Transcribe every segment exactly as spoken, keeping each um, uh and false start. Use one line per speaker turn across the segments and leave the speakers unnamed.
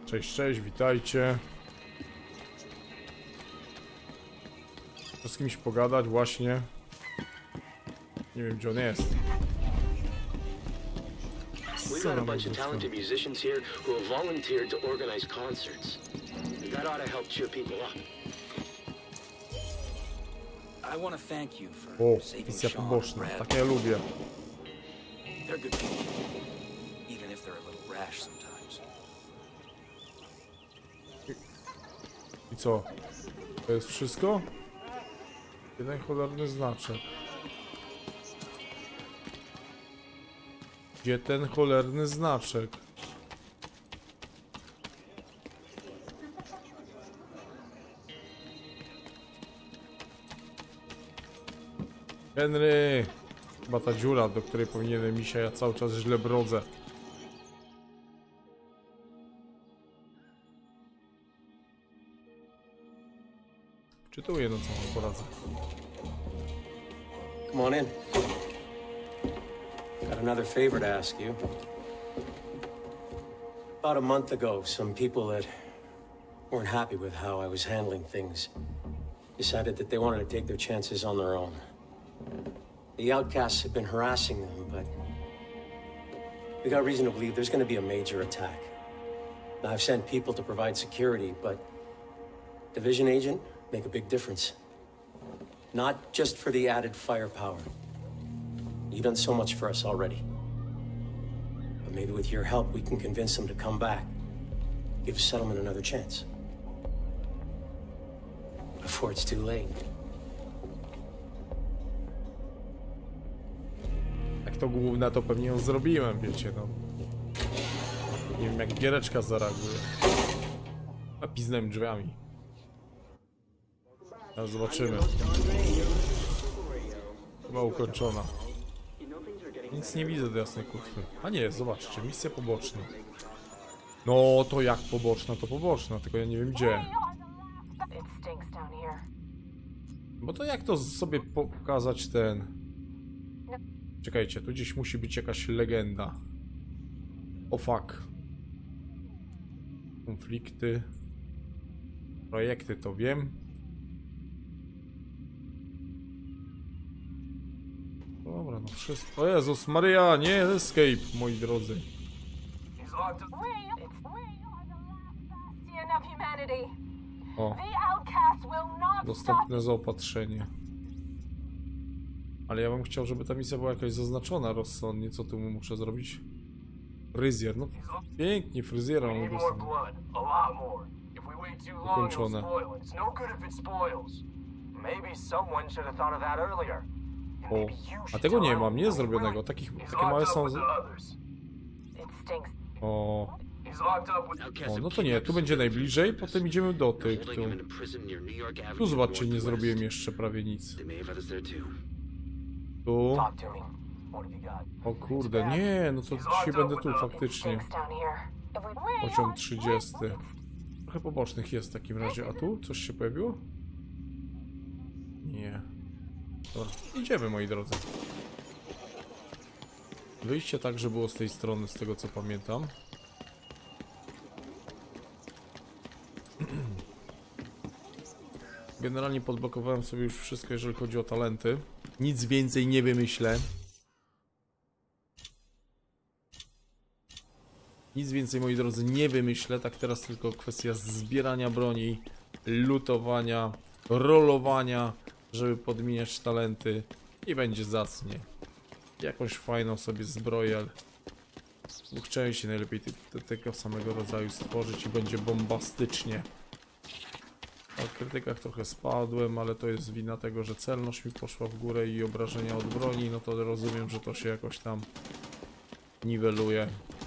Cześć, cześć, witajcie. Chcę z kimś pogadać właśnie. Nie wiem, gdzie on jest.
We've got a bunch of talented musicians here who have volunteered to organize concerts. That ought to help cheer people up.
I want to thank you for
O,
saving
misja
Sean
poboczna.
and Brad.
Takie ja lubię.
They're good people, even if they're a little rash sometimes.
I co? To jest wszystko? Jeden cholerny znaczek. Gdzie ten cholerny znaczek? Henry! Chyba ta dziura, do której powinienem iść, a ja cały czas źle brodzę. Czytuję, no co mam poradzę.
Come on in. Got another favor to ask you. About a month ago, some people that weren't happy with how I was handling things decided that they wanted to take their chances on their own. The outcasts have been harassing them, but we got reason to believe there's going to be a major attack. Now, I've sent people to provide security, but Division agent make a big difference. Not just for the added firepower. You've done so much for us already. But maybe with your help, we can convince them to come back. Give settlement another chance. Before it's too late.
Jak to główne, to pewnie ją zrobiłem, wiecie, no. Nie wiem, jak Giereczka zareaguje. A piznąłem drzwiami. Teraz zobaczymy. Chyba ukończona. Nic nie widzę do jasnej kurwy. A nie, zobaczcie, misja poboczna. No to jak poboczna, to poboczna, tylko ja nie wiem gdzie. Bo to jak to sobie pokazać ten... Czekajcie, tu gdzieś musi być jakaś legenda. O fuck. Konflikty. Projekty to wiem. Dobra, no wszystko. O Jezus Maria, nie escape, moi drodzy. O. Dostępne zaopatrzenie. Ale ja bym chciał, żeby ta misja była jakaś zaznaczona rozsądnie. Co tu muszę zrobić? Fryzjer, no pięknie, fryzjera mam ukończone. O, a tego nie mam, nie zrobionego. Takich, takie małe są... O. O, no to nie, tu będzie najbliżej, potem idziemy do tych, tu. Tu zobaczcie, nie zrobiłem jeszcze prawie nic. Tu. O kurde, nie, no to dzisiaj będę tu faktycznie. Poziom trzydziesty. Trochę pobocznych jest w takim razie, a tu coś się pojawiło? Nie. Dobra, idziemy, moi drodzy. Wyjście także było z tej strony, z tego co pamiętam. Generalnie podblokowałem sobie już wszystko, jeżeli chodzi o talenty. Nic więcej nie wymyślę. Nic więcej, moi drodzy, nie wymyślę. Tak teraz tylko kwestia zbierania broni, lutowania, rolowania, żeby podmieniać talenty i będzie zacnie. Jakąś fajną sobie zbroję, z dwóch części najlepiej ty, ty, tego samego rodzaju stworzyć i będzie bombastycznie. W krytykach trochę spadłem, ale to jest wina tego, że celność mi poszła w górę i obrażenia od broni, no to rozumiem, że to się jakoś tam niweluje.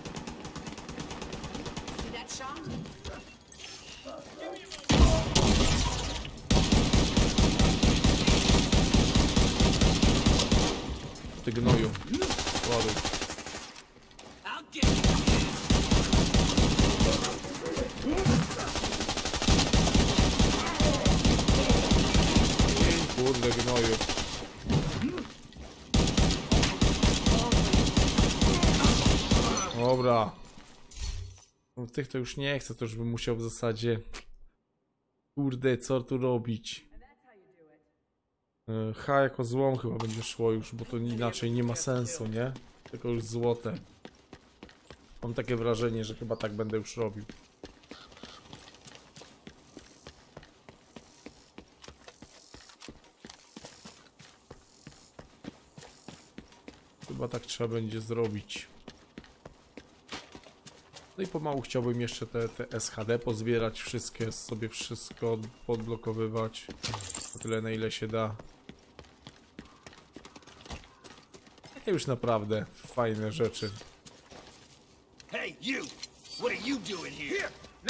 Ty gnoju. Ładuj. Kurde gnoju. Dobra. No, tych to już nie chcę, to już bym musiał w zasadzie... Kurde, co tu robić? E, H jako złom chyba będzie szło już, bo to inaczej nie ma sensu, nie? Tylko już złote. Mam takie wrażenie, że chyba tak będę już robił. Chyba tak trzeba będzie zrobić. No i pomału chciałbym jeszcze te, te S H D pozbierać, wszystkie sobie wszystko podblokowywać. Na tyle, na ile się da. Takie już naprawdę fajne rzeczy.
Hey, you! What are you doing here?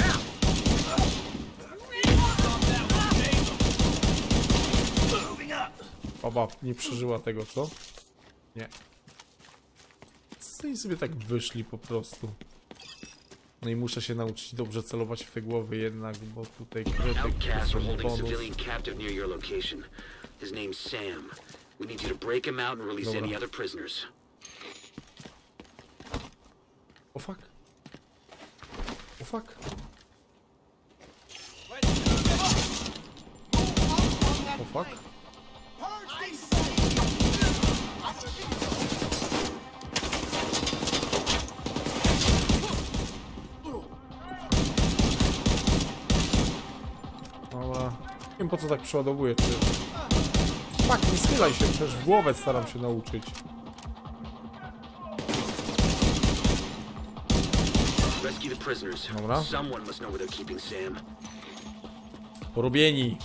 Baba nie przeżyła tego, co? Nie. I sobie tak wyszli po prostu. No i muszę się nauczyć dobrze celować w te głowy jednak, bo tutaj krytyk
Outcasts are
jest
holding
bonus.
civilian captive near your location. His name's Sam. We need you to break him out and release
Dobra.
any other prisoners.
O fuck. O fuck. O fuck. Dobra. Nie wiem po co tak przeładowuję, czy... Fuck, nie schylaj się, przecież w głowę staram się nauczyć.
Rescue the prisoners.
Dobra.
Someone must know where they're keeping Sam.
Porobieni.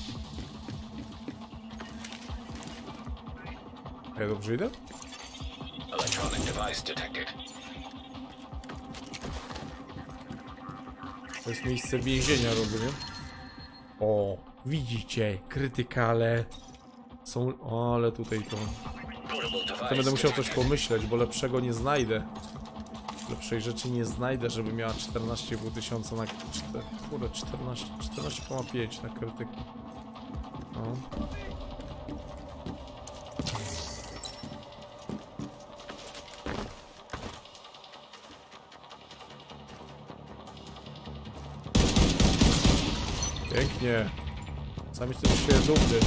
Ja dobrze idę?
Electronic device detected.
To jest miejsce więzienia, rozumiem. O, widzicie, krytykale są... O, ale tutaj to... To będę musiał coś pomyśleć, bo lepszego nie znajdę. Lepszej rzeczy nie znajdę, żeby miała czternaście i pół tysiąca na... Kurde, czternaście przecinek pięć na krytyki. No. Pięknie. Sam jestem się dumny.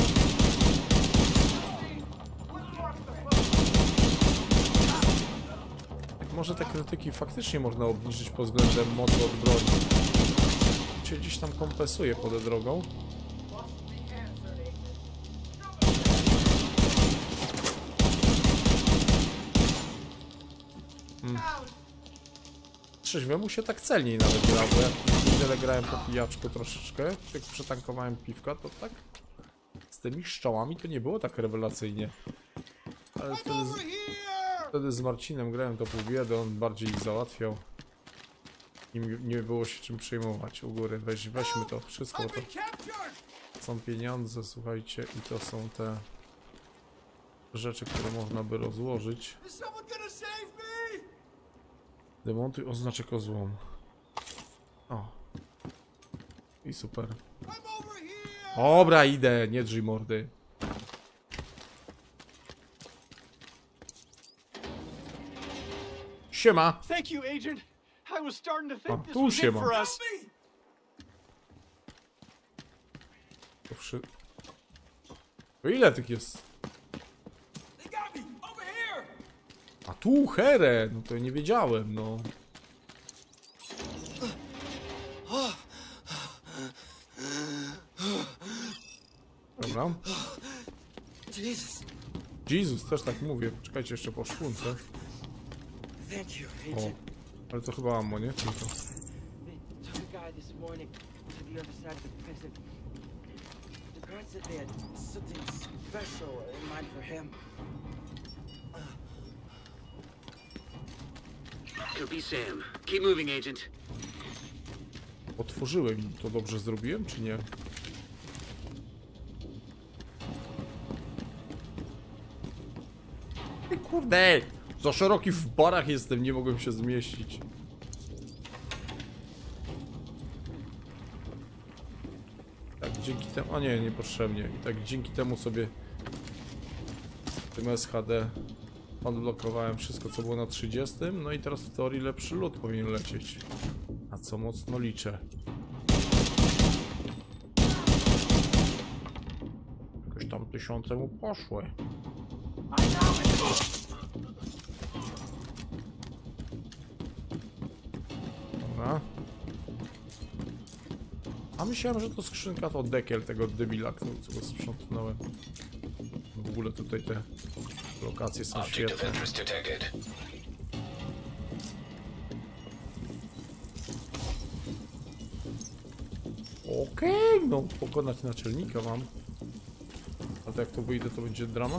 Tak, może te krytyki faktycznie można obniżyć pod względem mocy od broni. Czy gdzieś tam kompensuje pod drogą? Hmm. Trzeźwemu się tak celniej nawet gra, bo jak tyle grałem po pijaczku troszeczkę, jak przetankowałem piwka, to tak z tymi szczołami to nie było tak rewelacyjnie. Ale wtedy z, wtedy z Marcinem grałem to pół biedy, on bardziej ich załatwiał. I nie było się czym przejmować u góry. Weź, weźmy to wszystko, to są pieniądze, słuchajcie, i to są te rzeczy, które można by rozłożyć. Demontuj oznaczek o złom. O. I super. Dobra, idę, nie drzyj mordy. Siema.
Thank you, Agent. I was starting to
O,
think this
tu
was it
siema.
for us.
To wszy... To ile tych jest? A tu herę! No to nie wiedziałem, no. Dobra.
Jesus.
Jezus, też tak mówię. Czekajcie jeszcze po szpunce.
Thank you,
O,
Agent.
ale to chyba ammo, nie? Tylko.
They took a guy this morning to the other side of the prison. The guard said they had something special in mind for him.
Could be Sam. Keep moving, Agent.
Otworzyłem. To dobrze zrobiłem, czy nie? Ej, kurde! Za szeroki w barach jestem, nie mogłem się zmieścić. Tak, dzięki temu... A nie, niepotrzebnie. I tak dzięki temu sobie tym S H D odblokowałem wszystko, co było na trzydziestym. No i teraz w teorii lepszy lód powinien lecieć. A na co mocno liczę. Jakoś tam tysiące mu poszły. Dobra. A myślałem, że to skrzynka to dekiel tego debila, co go sprzątnąłem. W ogóle tutaj te lokacje są świetne. Okej, okay, no pokonać naczelnika mam. A to jak to wyjdę, to będzie drama?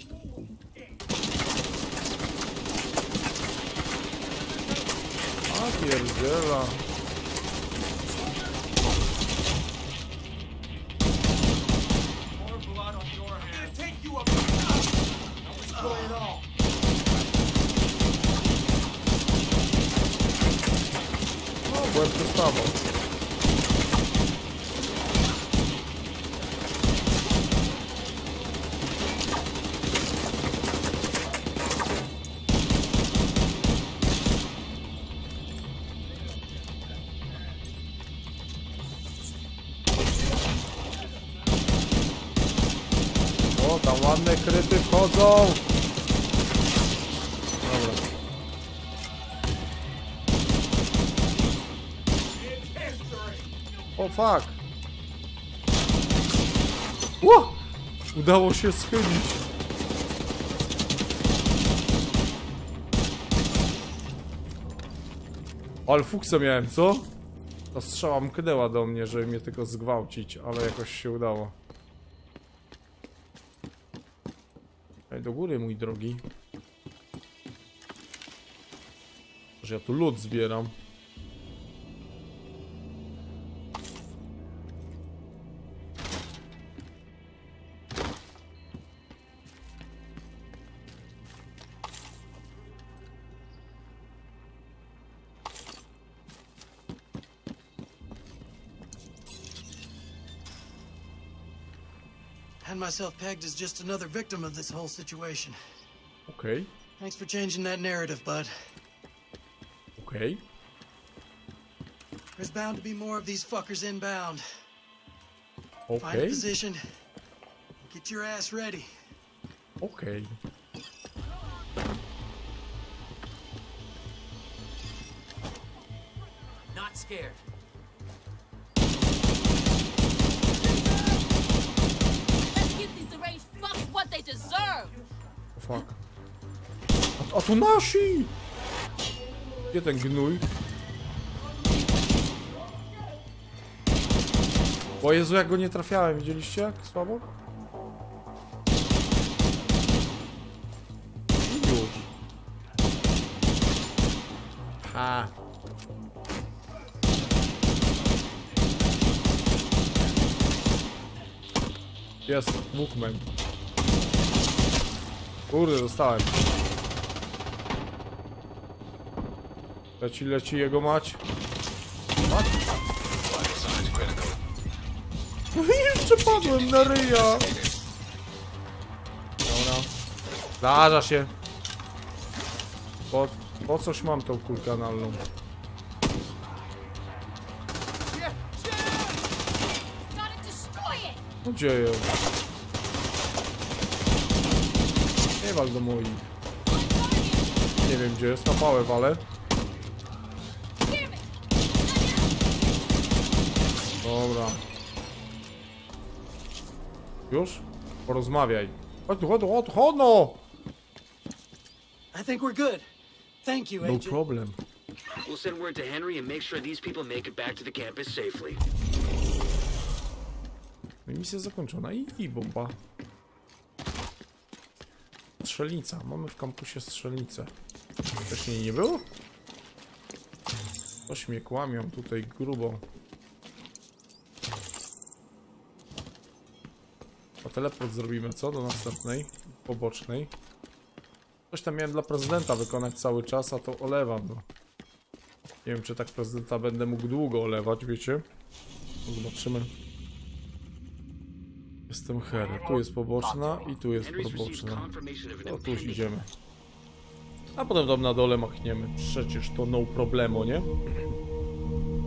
A pierdziela. O, byłem przestawał. O, tam ładne kryty wchodzą. Dobra. O, fuck. Ło! Udało się schylić. Ale fuksa miałem, co? Ta strzała mknęła do mnie, żeby mnie tylko zgwałcić, ale jakoś się udało. Ej, do góry, mój drogi. Że ja tu lód zbieram.
Had myself pegged as just another victim of this whole situation.
Okej.
Thanks for changing that narrative, bud.
Okej.
There's bound to be more of these fuckers inbound. Find a
Okej.
position. Get your ass ready.
Okej.
Not scared.
Let's give these deranged fucks what they deserve.
O, fuck. A, a to nasi! Gdzie ten gnój? O Jezu, jak go nie trafiałem, widzieliście jak słabo? Już. Ha. Jest, Bookman. Kurde, dostałem. Leci, leci jego mać. Mać? No i jeszcze padłem na ryja. Dobra. Zdarza się. Po, po coś mam tą kulkę analną. No gdzie ją? Nie wal do moich. Nie wiem gdzie jest, na pałę walę. Dobra. Już? Porozmawiaj. Chodź tu, chodź tu, chodź tu, chodź no!
I think we're good. Thank you,
No
Agent.
problem.
We'll send word to Henry and make sure these people make it back to the campus safely.
No i misja zakończona i, i bomba. Strzelnica. Mamy w kampusie strzelnicę. Wcześniej nie było? Coś mnie kłamią tutaj grubo. A teleport zrobimy co? Do następnej, pobocznej. Coś tam miałem dla prezydenta wykonać cały czas, a to olewam. No. Nie wiem, czy tak prezydenta będę mógł długo olewać, wiecie? Zobaczymy. Jestem Harry. Tu jest poboczna i tu jest poboczna. No tu już idziemy. A potem tam na dole machniemy. Przecież to no problemo, nie?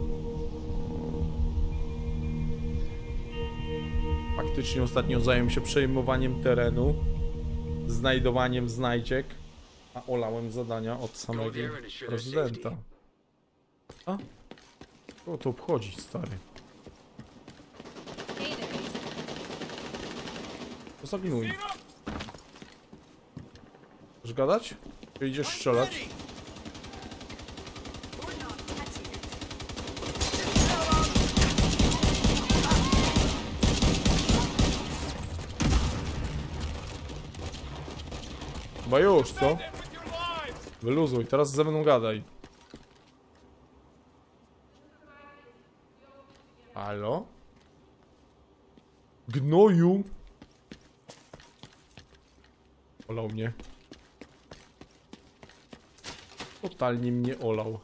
faktycznie ostatnio zająłem się przejmowaniem terenu, znajdowaniem znajdziek, a olałem zadania od samego prezydenta. A? O to obchodzi, stary. To zagnuj. Chcesz gadać? Czy idziesz strzelać? Chyba już, co? Wyluzuj, teraz ze mną gadaj. Halo? Gnoju? Olał mnie. Totalnie mnie olał.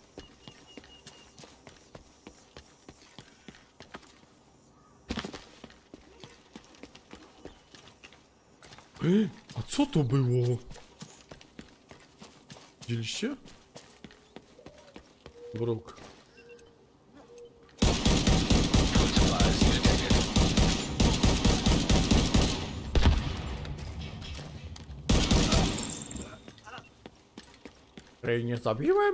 Ej, a co to było? Widzieliście? Wróg. Ej, nie zabiłem?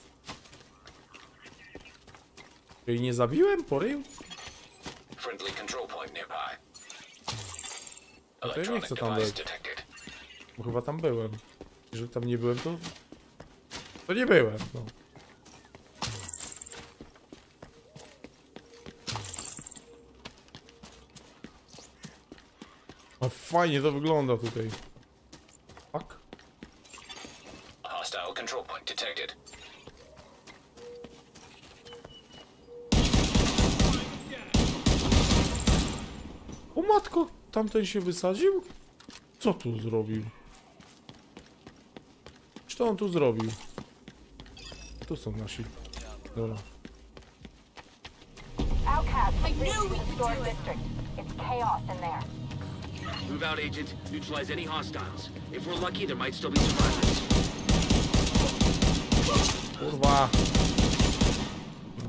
Ej, nie zabiłem? Porył?
Friendly control point nearby.
No to ja nie chcę tam być. Bo chyba tam byłem. Jeżeli tam nie byłem, to... To nie byłem, no. A fajnie to wygląda tutaj. Fuck.
Hostile control point detected.
O matko, tamten się wysadził? Co tu zrobił? Co on tu zrobił? Tu są nasi. Dobra.
Outcast, restored district. It's chaos in there.
Move out, agent. Neutralize any hostiles. If we're lucky, there might still be survivors.
Kurwa. No.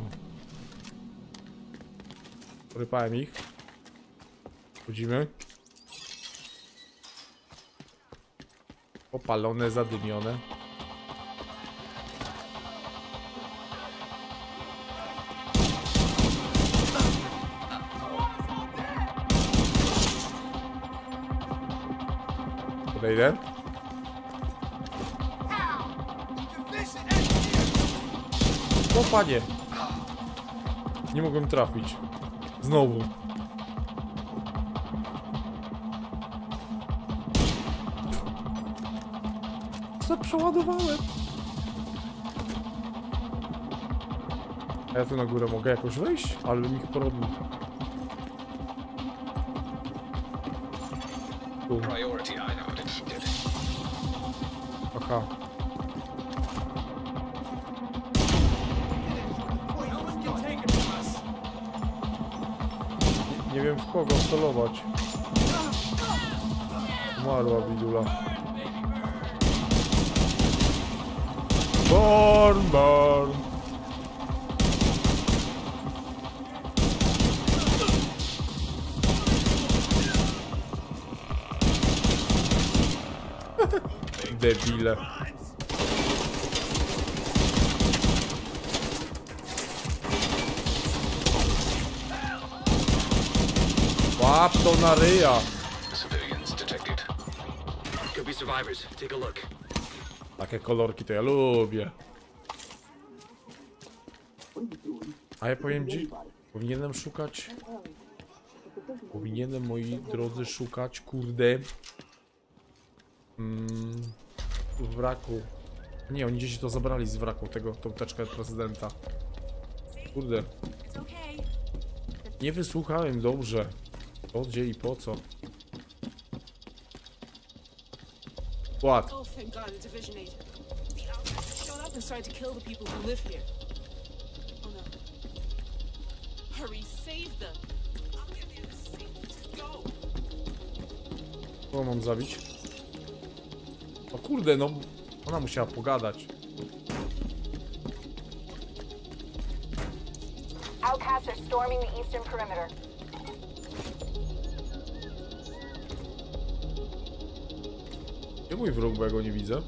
Rypałem ich. Chodzimy. Opalone, zadymione. Podejdę. O panie. Nie mogłem trafić. Znowu. Co przeładowałem? A ja tu na górę mogę jakoś wejść? Ale bym ich porobił. Tu.
Priority item defeated.
Aha. Nie, nie wiem w kogo celować. Umarła bidula. Born, born. Debile. Łap to na ryja.
Civilians detected.
Could be survivors. Take a look.
Takie kolorki to ja lubię. A ja powiem ci, powinienem szukać. Powinienem, moi drodzy, szukać, kurde. Mm, w wraku. Nie, oni gdzieś to zabrali z wraku, tego, tą teczkę prezydenta. Kurde. Nie wysłuchałem dobrze. Po gdzie i po co? What?
Oh, thank God, the division agent. The outcasts showed up and started to kill the people who live here. Oh no. Hurry, save them. I'll get the others safe. Just go.
Kogo mam zabić? O kurde, no. Ona musiała pogadać.
Outcasts are storming the eastern perimeter.
Gdzie mój wróg, bo ja go nie widzę?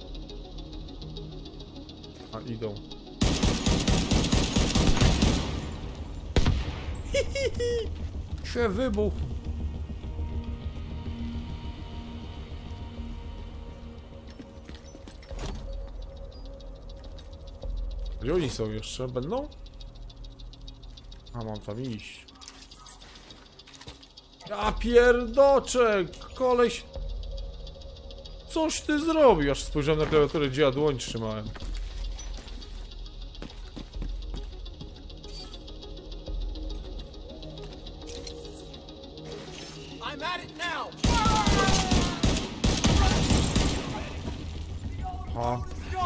A, idą. Hihihi! Się wybuchł! Gdzie oni są jeszcze? Będą? A, mam tam iść. Ja pierdoczę! Koleś... Coś ty zrobił? Aż spojrzałem na klawiaturę, gdzie ja dłoń trzymałem.
I'm at it now.
A.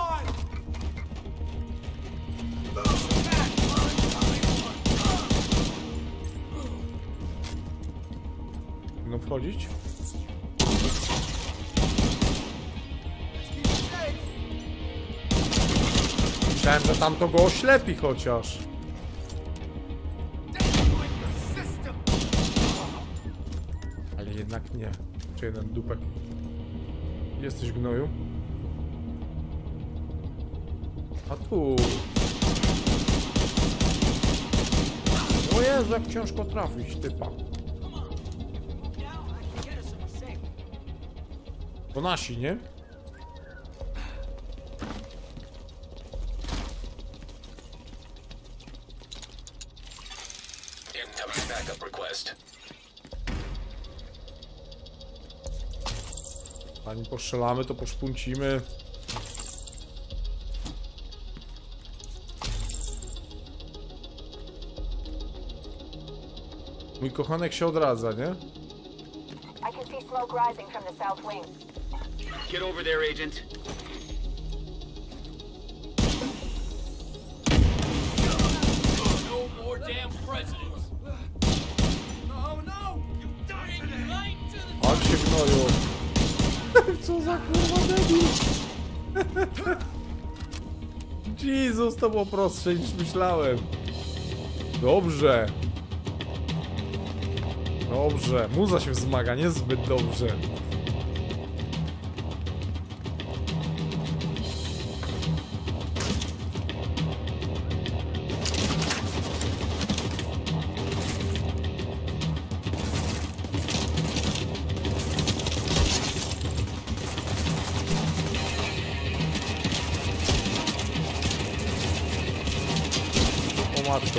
Będą wchodzić? Myślałem, że tamto go oślepi chociaż. Ale jednak nie. Czy jeden dupek. Jesteś, gnoju? A tu... O Jezu, jak ciężko trafić typa. To nasi, nie?
Incoming backup request.
Zanim postrzelamy, to poszpuncimy. Mój kochanek się odradza, nie?
I can see smoke rising from the south wing.
Get over there, Agent.
No more damn presidents. Oh no! You died today.
On się gnoju. Co za kurwa debil. Jezus, to było prostsze niż myślałem. Dobrze. Dobrze. Muza się wzmaga, niezbyt dobrze. O matko.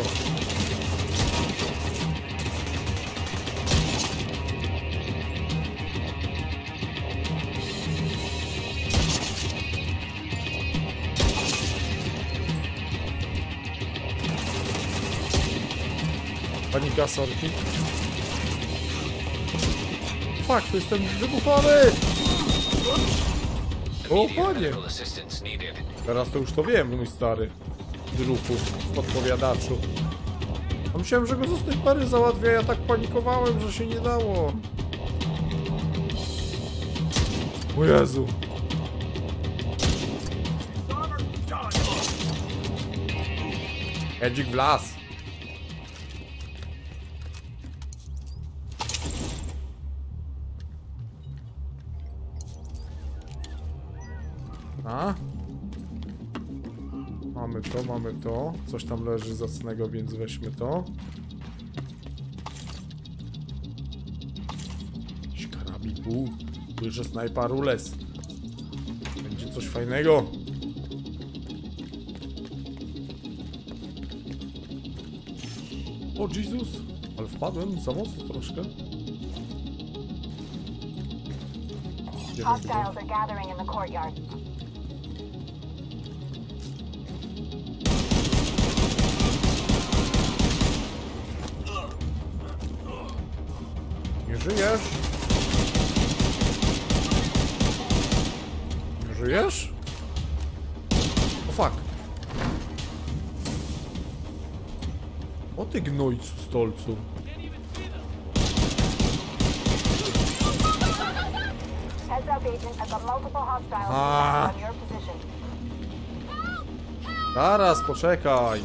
Panika, sorki. Fuck, to jestem wybuchony! O, panie! Teraz to już to wiem, mój stary druhu, podpowiadaczu. A myślałem, że go z tej pary załatwia, ja tak panikowałem, że się nie dało. O Jezu. Edzik w las. A? Mamy to, mamy to. Coś tam leży zacnego, więc weźmy to. Jakiś karabin. U, bierze snajpa rules. Będzie coś fajnego. O Jezus! Ale wpadłem za mocno troszkę.
Hostiles are gathering in the courtyard.
Nie żyjesz? Nie żyjesz? O fuck. O ty gnojcu stolcu.
Heads up, agent. I've got multiple hostiles
Ah.
on your position.
Zaraz, poczekaj.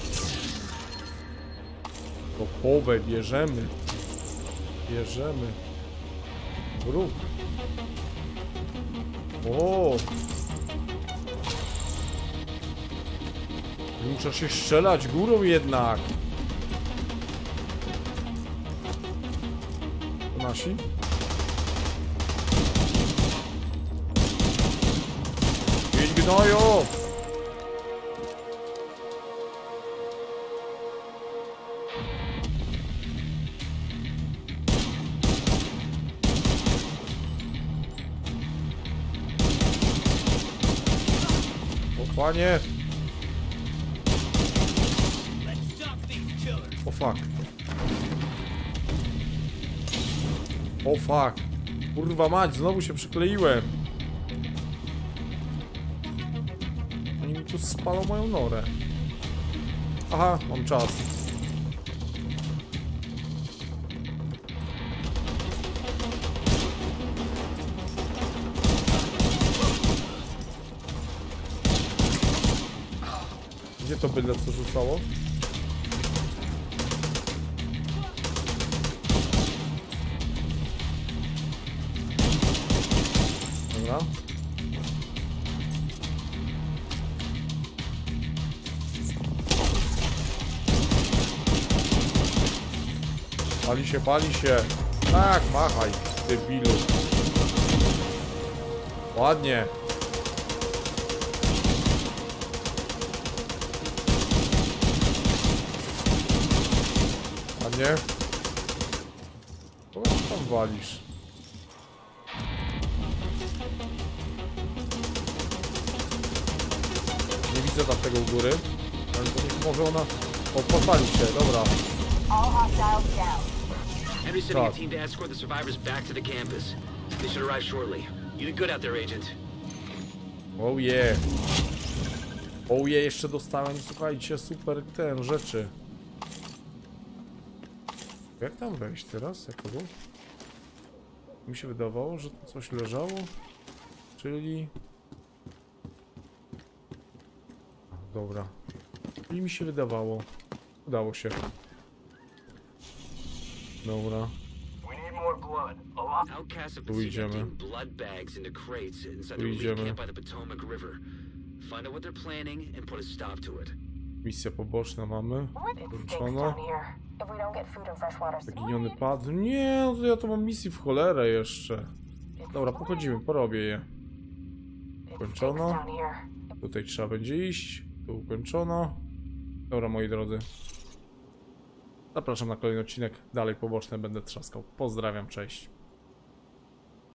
To połowę bierzemy. Bierzemy. Wróg. O! Muszę się strzelać górą jednak. To nasi? Idź gnoju! O panie! O fuck. O fuck. Kurwa mać, znowu się przykleiłem. Oni mi tu spalą moją norę. Aha, mam czas. Gdzie to byle co rzucało? Dobra. Pali się, pali się. Tak, machaj, debilu. Ładnie. Ładnie. Co tam walisz? Nie widzę tam tego u góry. Ale to niech może ona... O, podpali się, dobra.
Henry's sending a team to escort the survivors back to the campus. They should arrive shortly. You did good out there, Agent.
Oh yeah. Oh yeah, jeszcze dostałem, słuchajcie, super ten rzeczy. Jak tam wejść teraz? Jak to było? Mi się wydawało, że tu coś leżało. Czyli... Dobra. Czyli mi się wydawało. Udało się. Dobra. Tu idziemy. Tu idziemy. Misja poboczna mamy. Włączono. Zaginiony pad. Nie, no to ja to mam misji w cholerę jeszcze. Dobra, pochodzimy, porobię je. Ukończono. Tutaj trzeba będzie iść. Tu ukończono. Dobra, moi drodzy. Zapraszam na kolejny odcinek. Dalej poboczne będę trzaskał. Pozdrawiam, cześć.